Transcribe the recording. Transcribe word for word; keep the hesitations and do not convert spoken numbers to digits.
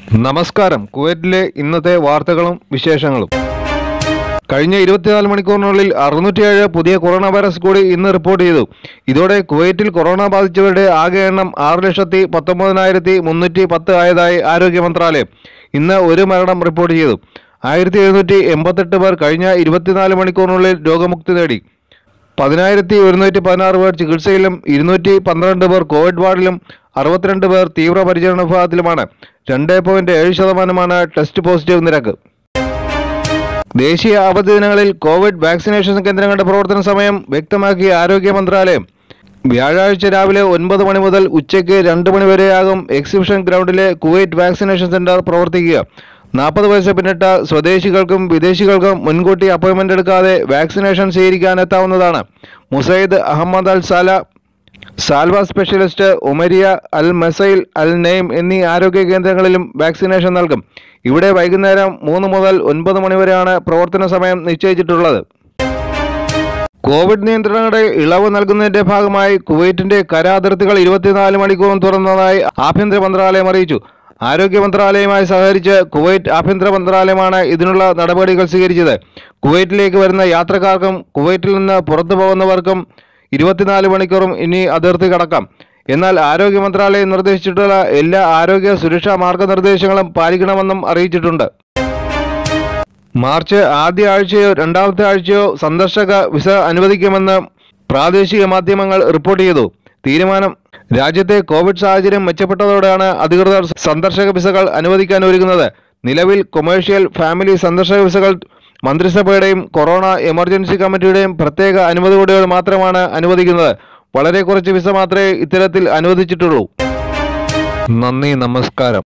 നമസ്കാരം. കുവൈറ്റിലെ ഇന്നത്തെ വാർത്തകളും വിശേഷങ്ങളും. കഴിഞ്ഞ ഇരുപത്തിനാല് മണിക്കൂറിനുള്ളിൽ അറുന്നൂറ്റിയേഴ് പുതിയ കൊറോണ വൈറസ് കൂടി ഇന്ന് റിപ്പോർട്ട് ചെയ്തു. ഇതോടെ കുവൈറ്റിൽ കൊറോണ ബാധിച്ചവരുടെ ആകെ എണ്ണം ആറ് ലക്ഷത്തി പത്തൊമ്പതിനായിരത്തി മുന്നൂറ്റി പത്ത് ആയതായി ആരോഗ്യ മന്ത്രാലയം ഇന്ന് ഒരു മരണം റിപ്പോർട്ട് ചെയ്തു. ആയിരത്തി എഴുന്നൂറ്റി എൺപത്തെട്ട് പേർ കഴിഞ്ഞ ഇരുപത്തിനാല് മണിക്കൂറിനുള്ളിൽ രോഗമുക്തി നേടി. പതിനായിരത്തി ഒരുന്നൂറ്റി പതിനാറ് പേർ ചികിത്സയിലും ഇരുന്നൂറ്റി പന്ത്രണ്ട് പേർ കോവിഡ് വാർഡിലും അറുപത്തിരണ്ട് പേർ തീവ്രപരിചരണ വിഭാഗത്തിലുമാണ്. രണ്ട് പോയിന്റ് ഏഴ് ശതമാനമാണ് ടെസ്റ്റ് പോസിറ്റീവ് നിരക്ക്. ദേശീയ അവധി ദിനങ്ങളിൽ കോവിഡ് വാക്സിനേഷൻ കേന്ദ്രങ്ങളുടെ പ്രവർത്തന സമയം വ്യക്തമാക്കിയ ആരോഗ്യ മന്ത്രാലയം വ്യാഴാഴ്ച രാവിലെ ഒൻപത് മണി മുതൽ ഉച്ചയ്ക്ക് രണ്ട് മണി വരെയാകും എക്സിബിഷൻ ഗ്രൗണ്ടിലെ കുവൈറ്റ് വാക്സിനേഷൻ സെന്റർ പ്രവർത്തിക്കുക. നാൽപ്പത് വയസ്സ് പിന്നിട്ട സ്വദേശികൾക്കും വിദേശികൾക്കും മുൻകൂട്ടി അപ്പോയിന്റ്മെന്റ് എടുക്കാതെ വാക്സിനേഷൻ സ്വീകരിക്കാൻ എത്താവുന്നതാണ്. Musaid Ahmad Al Sala, Salwa specialist, Umariya, Al Masail, Al Naeem എന്നീ ആരോഗ്യ കേന്ദ്രങ്ങളിലും വാക്സിനേഷൻ നൽകും. ഇവിടെ വൈകുന്നേരം മൂന്ന് മുതൽ ഒൻപത് മണി വരെയാണ് പ്രവർത്തന സമയം നിശ്ചയിച്ചിട്ടുള്ളത്. കോവിഡ് നിയന്ത്രണങ്ങളുടെ ഇളവ് നൽകുന്നതിന്റെ ഭാഗമായി കുവൈറ്റിന്റെ കര അതിർത്തികൾ ഇരുപത്തിനാല് മണിക്കൂറും തുറന്നതായി ആഭ്യന്തര മന്ത്രാലയം അറിയിച്ചു. ആരോഗ്യ മന്ത്രാലയവുമായി സഹകരിച്ച് കുവൈറ്റ് ആഭ്യന്തര മന്ത്രാലയമാണ് ഇതിനുള്ള നടപടികൾ സ്വീകരിച്ചത്. കുവൈറ്റിലേക്ക് വരുന്ന യാത്രക്കാർക്കും കുവൈറ്റിൽ നിന്ന് പുറത്തു പോകുന്നവർക്കും ഇരുപത്തിനാല് മണിക്കൂറും ഇനി അതിർത്തി കടക്കാം. എന്നാൽ ആരോഗ്യ മന്ത്രാലയം നിർദ്ദേശിച്ചിട്ടുള്ള എല്ലാ ആരോഗ്യ സുരക്ഷാ മാർഗനിർദ്ദേശങ്ങളും പാലിക്കണമെന്നും അറിയിച്ചിട്ടുണ്ട്. മാർച്ച് ആദ്യ ആഴ്ചയോ രണ്ടാമത്തെ ആഴ്ചയോ സന്ദർശക വിസ അനുവദിക്കുമെന്ന് പ്രാദേശിക മാധ്യമങ്ങൾ റിപ്പോർട്ട് ചെയ്തു. തീരുമാനം രാജ്യത്തെ കോവിഡ് സാഹചര്യം മെച്ചപ്പെട്ടതോടെയാണ് അധികൃതർ സന്ദർശക വിസകൾ അനുവദിക്കാൻ ഒരുങ്ങുന്നത്. നിലവിൽ കൊമേഴ്ഷ്യൽ, ഫാമിലി സന്ദർശക വിസകൾ മന്ത്രിസഭയുടെയും കൊറോണ എമർജൻസി കമ്മിറ്റിയുടെയും പ്രത്യേക അനുമതിയോടെ മാത്രമാണ് അനുവദിക്കുന്നത്. വളരെ കുറച്ച് വിസ മാത്രമേ ഇത്തരത്തിൽ അനുവദിച്ചിട്ടുള്ളൂ. നന്ദി, നമസ്കാരം.